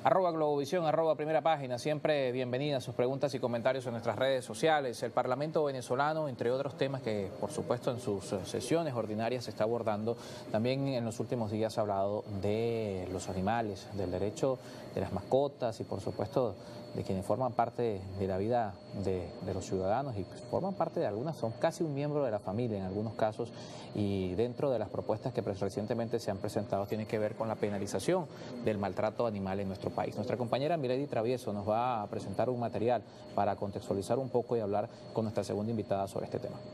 Globovisión, Primera Página, siempre bienvenidas sus preguntas y comentarios en nuestras redes sociales. El Parlamento venezolano, entre otros temas que por supuesto en sus sesiones ordinarias se está abordando, también en los últimos días ha hablado de los animales, del derecho de las mascotas y por supuesto de quienes forman parte de la vida de los ciudadanos y pues, forman parte de algunas, son casi un miembro de la familia en algunos casos, y dentro de las propuestas que recientemente se han presentado tiene que ver con la penalización del maltrato animal en nuestro país. Nuestra compañera Milady Travieso nos va a presentar un material para contextualizar un poco y hablar con nuestra segunda invitada sobre este tema.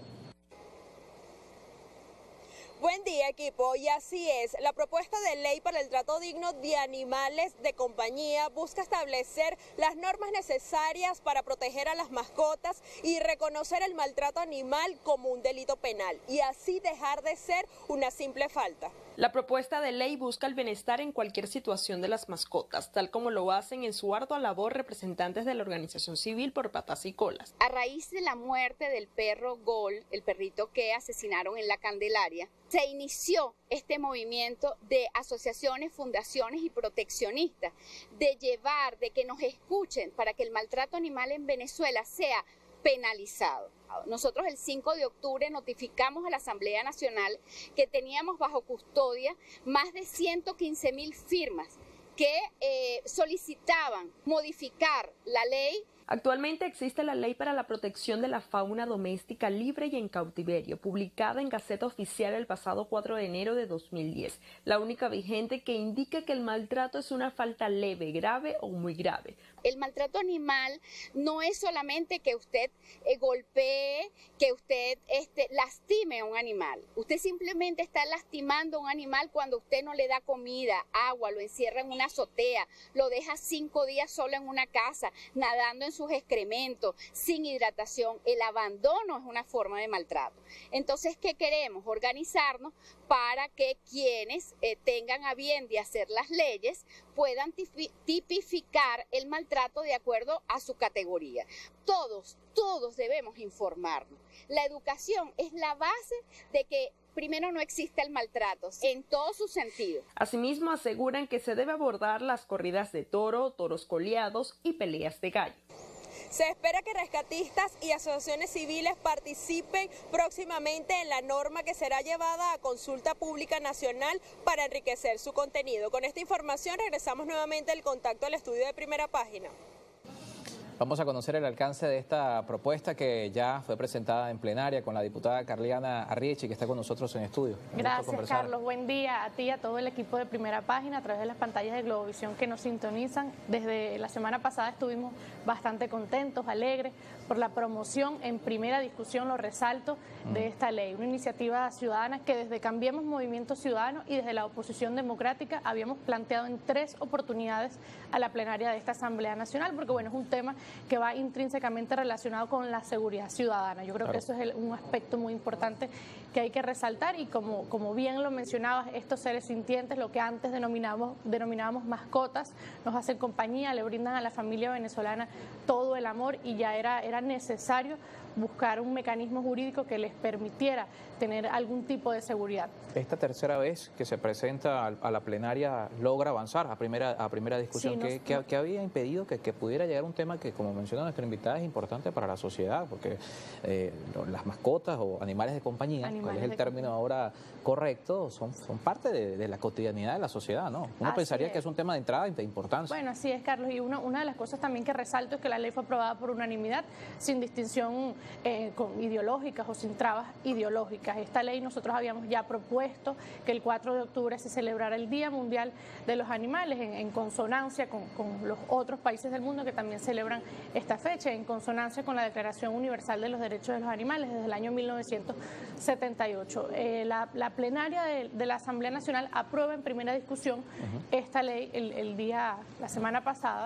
Buen día, equipo, y así es, la propuesta de ley para el trato digno de animales de compañía busca establecer las normas necesarias para proteger a las mascotas y reconocer el maltrato animal como un delito penal, y así dejar de ser una simple falta. La propuesta de ley busca el bienestar en cualquier situación de las mascotas, tal como lo hacen en su ardua labor representantes de la organización civil Por Patas y Colas. A raíz de la muerte del perro Gol, el perrito que asesinaron en la Candelaria, se inició este movimiento de asociaciones, fundaciones y proteccionistas, de llevar, de que nos escuchen para que el maltrato animal en Venezuela sea penalizado. Nosotros el 5 de octubre notificamos a la Asamblea Nacional que teníamos bajo custodia más de 115.000 firmas que solicitaban modificar la ley. Actualmente existe la Ley para la Protección de la Fauna Doméstica Libre y en Cautiverio, publicada en Gaceta Oficial el pasado 4 de enero de 2010, la única vigente que indica que el maltrato es una falta leve, grave o muy grave. El maltrato animal no es solamente que usted golpee, que usted lastime a un animal. Usted simplemente está lastimando a un animal cuando usted no le da comida, agua, lo encierra en una azotea, lo deja 5 días solo en una casa, nadando en sus excrementos, sin hidratación. El abandono es una forma de maltrato. Entonces, ¿qué queremos? Organizarnos para que quienes tengan a bien de hacer las leyes puedan tipificar el maltrato de acuerdo a su categoría. Todos debemos informarnos. La educación es la base de que primero no exista el maltrato en todos sus sentidos. Asimismo, aseguran que se debe abordar las corridas de toro, toros coleados y peleas de gallo. Se espera que rescatistas y asociaciones civiles participen próximamente en la norma que será llevada a consulta pública nacional para enriquecer su contenido. Con esta información regresamos nuevamente el contacto al estudio de Primera Página. Vamos a conocer el alcance de esta propuesta que ya fue presentada en plenaria con la diputada Carliana Arriechi, que está con nosotros en estudio. Gracias, Carlos. Buen día a ti y a todo el equipo de Primera Página a través de las pantallas de Globovisión que nos sintonizan. Desde la semana pasada estuvimos bastante contentos, alegres por la promoción en primera discusión, lo resalto, de esta ley. Una iniciativa ciudadana que desde Cambiemos Movimiento Ciudadano y desde la oposición democrática habíamos planteado en 3 oportunidades a la plenaria de esta Asamblea Nacional, porque bueno, es un tema que va intrínsecamente relacionado con la seguridad ciudadana. Yo creo que eso es un aspecto muy importante que hay que resaltar y como bien lo mencionabas, estos seres sintientes, lo que antes denominábamos mascotas, nos hacen compañía, le brindan a la familia venezolana todo el amor y ya era necesario buscar un mecanismo jurídico que les permitiera tener algún tipo de seguridad. Esta tercera vez que se presenta a la plenaria logra avanzar a primera discusión. Sí, ¿Qué había impedido que pudiera llegar un tema que, como menciona nuestra invitada, es importante para la sociedad? Porque las mascotas o animales de compañía, cuál es el término ahora correcto, son parte de la cotidianidad de la sociedad, ¿no? Uno pensaría que es un tema de entrada de importancia. Bueno, así es, Carlos, y una de las cosas también que resalto es que la ley fue aprobada por unanimidad, sin distinción con ideológicas o sin trabas ideológicas. Esta ley nosotros habíamos ya propuesto que el 4 de octubre se celebrara el Día Mundial de los Animales en consonancia con los otros países del mundo que también celebran esta fecha, en consonancia con la Declaración Universal de los Derechos de los Animales desde el año 1978. La plenaria de la Asamblea Nacional aprueba en primera discusión esta ley la semana pasada.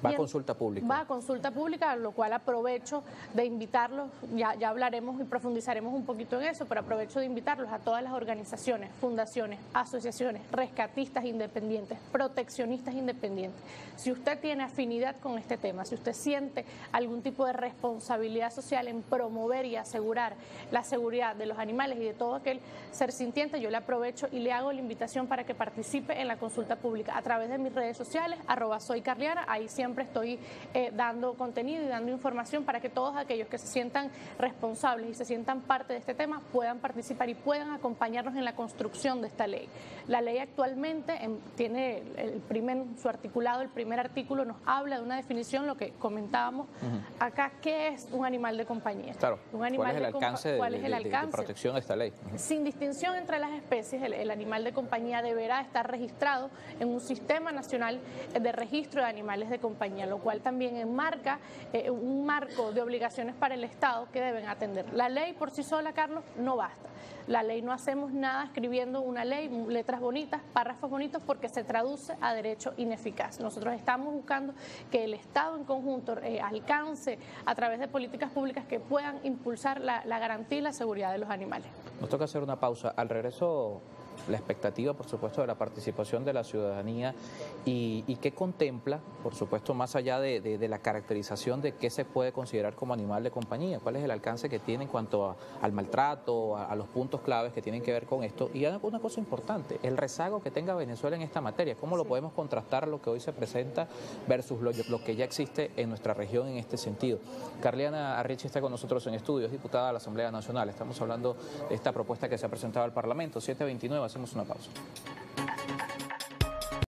Va a consulta pública. Va a consulta pública, lo cual aprovecho de invitarlos, ya hablaremos y profundizaremos un poquito en eso, pero aprovecho de invitarlos a todas las organizaciones, fundaciones, asociaciones, rescatistas independientes, proteccionistas independientes. Si usted tiene afinidad con este tema, si usted siente algún tipo de responsabilidad social en promover y asegurar la seguridad de los animales y de todo aquel ser sintiente, yo le aprovecho y le hago la invitación para que participe en la consulta pública a través de mis redes sociales, @soycarliana, ahí siempre estoy dando contenido y dando información para que todos aquellos que se sientan responsables y se sientan parte de este tema puedan participar y puedan acompañarnos en la construcción de esta ley. La ley actualmente tiene su articulado, el primer artículo nos habla de una definición, lo que comentábamos acá, ¿qué es un animal de compañía? Claro, un animal ¿cuál es el alcance de protección de esta ley? Sin distinción entre las especies, el animal de compañía deberá estar registrado en un sistema nacional de registro de animales de compañía, lo cual también enmarca un marco de obligaciones para el Estado que deben atender. La ley por sí sola, Carlos, no basta. La ley, no hacemos nada escribiendo una ley, letras bonitas, párrafos bonitos, porque se traduce a derecho ineficaz. Nosotros estamos buscando que el Estado en conjunto alcance a través de políticas públicas que puedan impulsar la garantía y la seguridad de los animales. Nos toca hacer una pausa. Al regreso, la expectativa, por supuesto, de la participación de la ciudadanía y qué contempla, por supuesto, más allá de la caracterización de qué se puede considerar como animal de compañía, cuál es el alcance que tiene en cuanto al maltrato, a los puntos claves que tienen que ver con esto. Y una cosa importante, el rezago que tenga Venezuela en esta materia, cómo lo podemos contrastar a lo que hoy se presenta versus lo que ya existe en nuestra región en este sentido. Carliana Arrichi está con nosotros en estudio, es diputada de la Asamblea Nacional. Estamos hablando de esta propuesta que se ha presentado al Parlamento, 729. Hacemos una pausa.